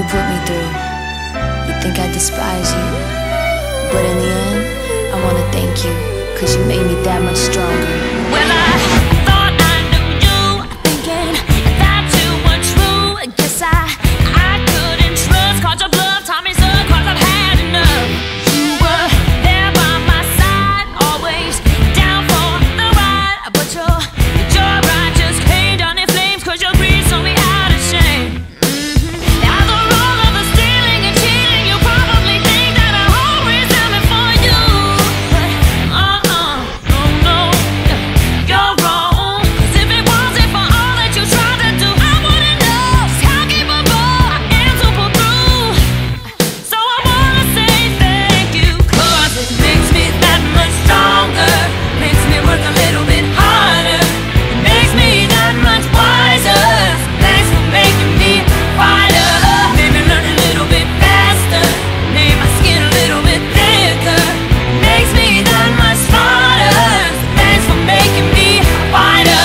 put me through. You think I despise you, but in the end, I wanna thank you, 'cause you made me that much stronger. Well, I thought I knew you, thinking that you were true. Guess I couldn't trust, caught your bluff, taught me so, 'cause I've had enough. You were there by my side, always down for the ride, but your ride just came down in flames, 'cause your greed saw me out of shame. After all of the stealing and cheating, you probably think that I always am it for you, but oh no, you're wrong. 'Cause if it wasn't for all that you tried to do, I wouldn't know just how capable I am to pull through. So I wanna say thank you, 'cause it makes me that much stronger, makes me work a little bit harder, it makes me that much wiser. Thanks for making me a fighter, made me learn a little bit faster, made my skin a little bit thicker, makes me that much smarter. Thanks for making me a fighter.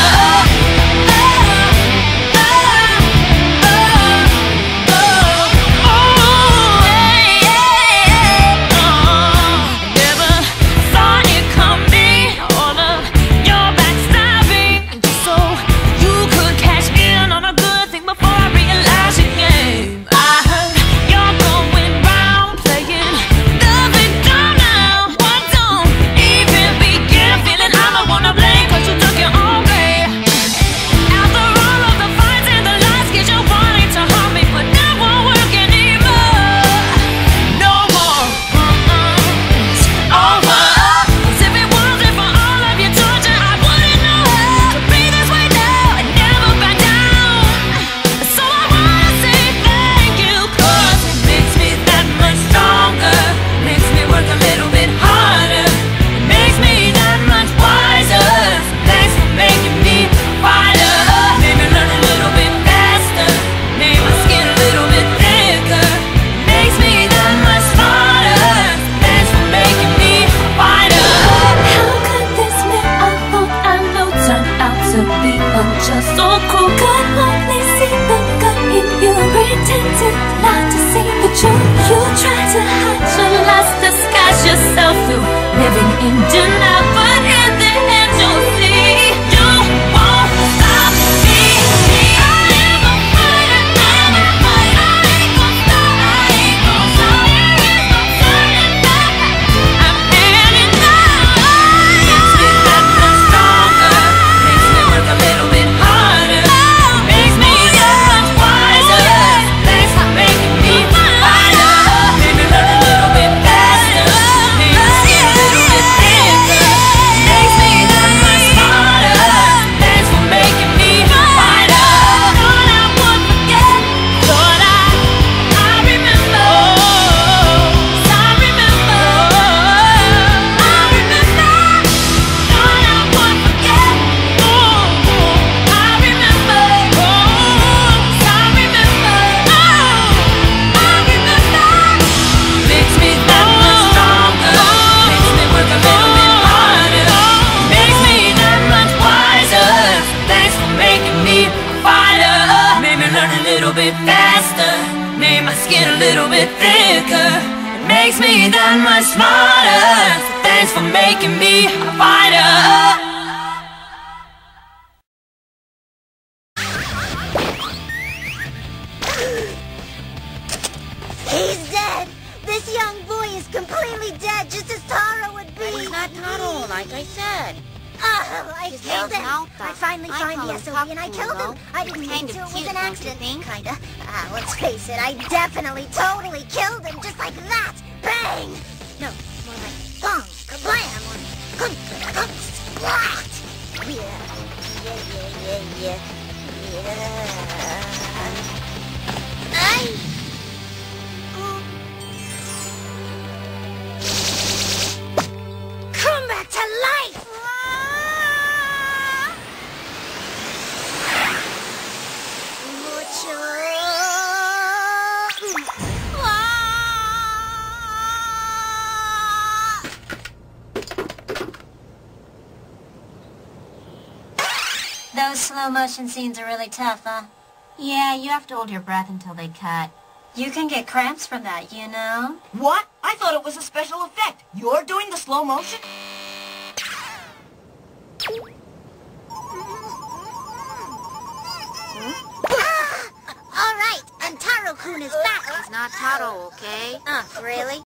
Never saw it coming, all of your backstabbing, just so you could cash in on a good thing before I realized your game. I heard you're going round playing the victim now. What don't even begin, feeling I'm the one to blame, 'cause you took your own way. After all of the fights and the lies, 'cause you wanted to harm me, but that won't work anymore. No more, it's over. 'Cause if it wasn't for all of your torture, I wouldn't know how to be this way now and never back down. So I wanna say thank you, 'cause it makes me that much stronger, makes me work a little bit harder, it makes me that much wiser. Thanks for making me a fighter, made me learn a little bit faster, made my skin a little bit thicker, makes me that much smarter. Thanks for making me a fighter. How could this man I thought I know turn out to be unjust, so cruel? Could only see the good in you, pretended not to see the truth. You tried to hide your lies, disguise yourself through living in denial, but in the end you'll see you won't stop me. I am a fighter, I'm a fighter. I ain't gon' stop, I ain't gon' stop. There is no turning back, I'm heading out. Makes me that much stronger, makes me work a little bit harder, makes me that much wiser. Thanks for making me a fighter, made me learn a little bit faster, made my skin a little bit thicker, makes me that much smarter. Thanks for making me a fighter. Thought I would forget, thought I remember, I remember, thought I would forget, I remember, I remember. Makes me that much stronger, makes me work a little bit harder, makes me that much wiser. Thanks for making me a fighter, made me learn a little bit faster, made my skin a little bit thicker, makes me that much smarter. Thanks for making me a fighter. He's dead! This young boy is completely dead, just as Taro would be! It's not Taro, like I said. Oh, I His killed name's him! Malta. I finally I find call the him SOB and I Puck, killed you him! know? I didn't mean Kind to, of it was cute, an don't you accident, think? kinda. Let's face it, I definitely, totally killed him, just like that! Bang! No, more like bong, kablam, or gunk, gunk, splat! Yeah. Ay! Come back to life! Those slow motion scenes are really tough, huh? Yeah, you have to hold your breath until they cut. You can get cramps from that, you know? What? I thought it was a special effect. You're doing the slow motion? All right, and Taro-kun is back. He's not Taro, okay? Really?